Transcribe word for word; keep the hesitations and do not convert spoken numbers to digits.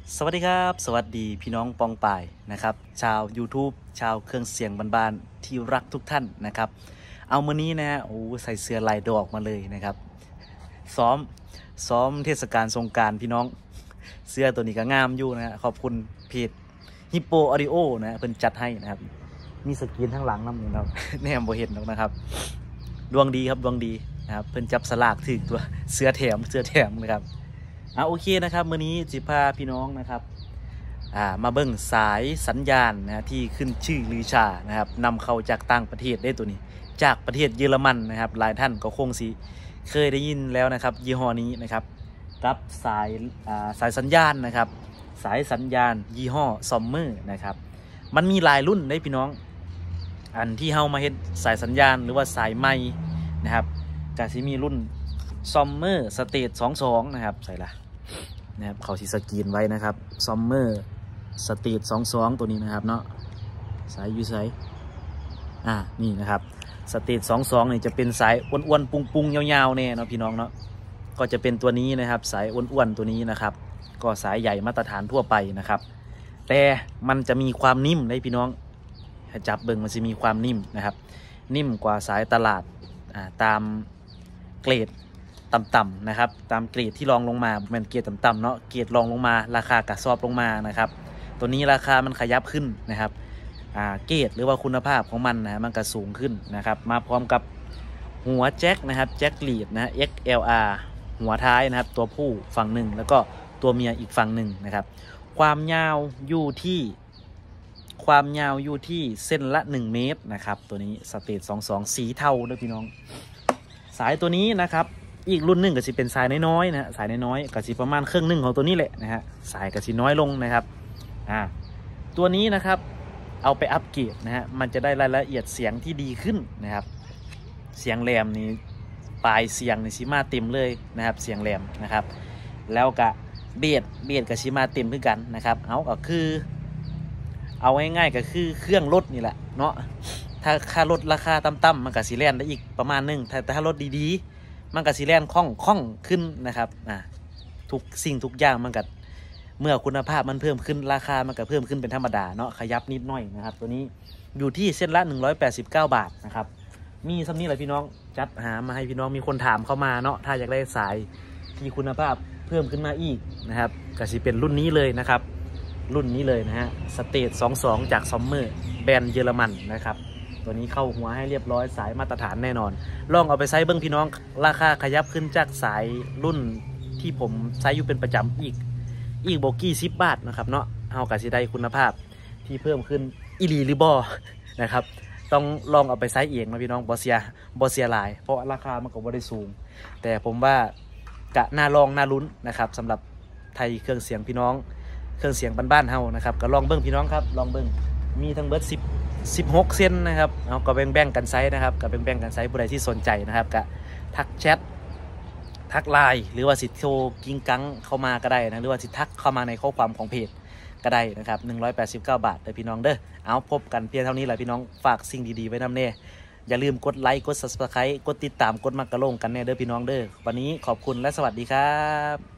สวัสดีครับสวัสดีพี่น้องปองป่ายนะครับชาว YouTube ชาวเครื่องเสียงบ้านๆที่รักทุกท่านนะครับเอามื้อนี้นะฮะโอ้ใส่เสื้อลายดอกมาเลยนะครับซ้อมซ้อมเทศกาลสงกรานต์พี่น้องเสื้อตัวนี้ก็งามอยู่นะฮะขอบคุณเพจฮิปโปออดิโอนะเพิ่นจัดให้นะครับมีสกรีนข้างหลังน้ำหนึ่งครับแน่บ่เห็นหรอกนะครับดวงดีครับดวงดีนะครับเพิ่นจับสลากถึงตัวเสื้อแถมเสื้อแถมนะครับอ่ะโอเคนะครับมื้อนี้สิพาพี่น้องนะครับอ่ามาเบิ่งสายสัญญาณนะที่ขึ้นชื่อลือชานะครับนำเข้าจากต่างประเทศได้ตัวนี้จากประเทศเยอรมันนะครับหลายท่านก็คงสิเคยได้ยินแล้วนะครับยี่ห้อนี้นะครับรับสายอ่าสายสัญญาณนะครับสายสัญญาณยี่ห้อซอมเมอร์นะครับมันมีหลายรุ่นได้พี่น้องอันที่เฮามาเฮ็ดสายสัญญาณหรือว่าสายไม้นะครับก็สิมีรุ่นซอมเมอร์สเตทสองสองนะครับใส่ละนะครับเขาสิสกรีนไว้นะครับซอมเมอร์สเตทสองสองตัวนี้นะครับเนาะสายยูไซอ่านี่นะครับสเตทสองสองนี่จะเป็นสายอ้วนๆปุงๆยาวๆเนี่ยเนาะพี่น้องเนาะก็จะเป็นตัวนี้นะครับสายอ้วนๆตัวนี้นะครับก็สายใหญ่มาตรฐานทั่วไปนะครับแต่มันจะมีความนิ่มในพี่น้องจับเบิ่งมันจะมีความนิ่มนะครับนิ่มกว่าสายตลาดอ่าตามเกรดต่ำๆนะครับตามเกรดที่รองลงมาเป็นเกรดต่ำๆเนาะเกรดรองลงมาราคากระสอบลงมานะครับตัวนี้ราคามันขยับขึ้นนะครับอ่าเกรดหรือว่าคุณภาพของมันนะมันก็สูงขึ้นนะครับมาพร้อมกับหัวแจ็คนะครับแจ็คลีดนะ เอ็กซ์ แอล อาร์ หัวท้ายนะครับตัวผู้ฝั่งหนึ่งแล้วก็ตัวเมียอีกฝั่งหนึ่งนะครับความยาวอยู่ที่ความยาวอยู่ที่เส้นละหนึ่งเมตรนะครับตัวนี้สเตทสองสองสีเทาด้วยพี่น้องสายตัวนี้นะครับอีกรุ่นหนึ่งก็จะเป็นสายน้อยๆนะสายน้อยๆก็จะประมาณครึ่งหนึ่งของตัวนี้แหละนะฮะสายก็จะน้อยลงนะครับอ่าตัวนี้นะครับเอาไปอัปเกรดนะฮะมันจะได้รายละเอียดเสียงที่ดีขึ้นนะครับเสียงแหลมนี่ปลายเสียงนี่ชิมาเต็มเลยนะครับเสียงแหลมนะครับแล้วก็เบสเบสกับชิมาเต็มขึ้นกันนะครับเอาก็คือเอาง่ายๆก็คือเครื่องรถนี่แหละเนาะถ้าค่ารถราคาต่ำๆมันก็สีแลนได้อีกประมาณนึงแต่ถ้ารถดีๆมันก็สีแลนคล่องคล่องขึ้นนะครับอ่าทุกสิ่งทุกอย่างมันก็เมื่อคุณภาพมันเพิ่มขึ้นราคามันก็เพิ่มขึ้นเป็นธรรมดาเนาะขยับนิดหน่อยนะครับตัวนี้อยู่ที่เส้นละหนึ่งร้อยแปดสิบเก้าบาทนะครับมีสำนี้แหละพี่น้องจัดหามาให้พี่น้องมีคนถามเข้ามาเนาะถ้าอยากได้สายที่คุณภาพเพิ่มขึ้นมาอีกนะครับก็จะเป็นรุ่นนี้เลยนะครับรุ่นนี้เลยนะฮะสเตทสองสองจากซอมเมอร์แบรนด์เยอรมันนะครับตัวนี้เข้าหัวให้เรียบร้อยสายมาตรฐานแน่นอนลองเอาไปใช้เบิ้งพี่น้องราคาขยับขึ้นจากสายรุ่นที่ผมใช้อยู่เป็นประจำอีกอีกโบกี้สิบบาทนะครับเนาะเอากะสิได้คุณภาพที่เพิ่มขึ้นอีลีหรือบอนะครับต้องลองเอาไปใช้เองนะพี่น้องบอเซียบอเซียลายเพราะราคามันก็บ่ได้สูงแต่ผมว่ากะน่าลองน่าลุ้นนะครับสำหรับไทยเครื่องเสียงพี่น้องเครื่องเสียงบ้านๆเฮานะครับก็ลองเบิ้งพี่น้องครับลองเบิ้งมีทั้งเบิร์ดสิบสิบหกเซนนะครับเอาก็แบ่งแบ่งกันไซส์นะครับก็แบ่งแบ่งกันไซส์ผู้ใดที่สนใจนะครับก็ทักแชททักไลน์หรือว่าสิโทรกิ้งกังเข้ามาก็ได้นะหรือว่าสิทักเข้ามาในข้อความของเพจก็ได้นะครับหนึ่งร้อยแปดสิบเก้าบาทเด้อพี่น้องเด้อเอาพบกันเพียงเท่านี้แหละพี่น้องฝากสิ่งดีๆไว้นำแน่อย่าลืมกดไลค์กด ซับสไครบ์ กดติดตามกดมักกะโลงกันแน่เด้อพี่น้องเด้อวันนี้ขอบคุณและสวัสดีครับ